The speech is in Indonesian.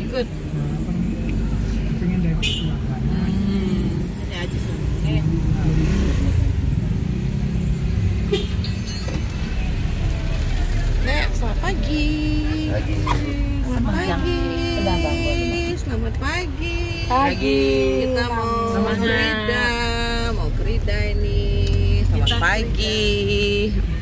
ikut. Pengen dari silakan. Ini aja sih. Nek, selamat pagi. Selamat pagi. Selamat pagi. Kita mau kerida ini. Selamat pagi.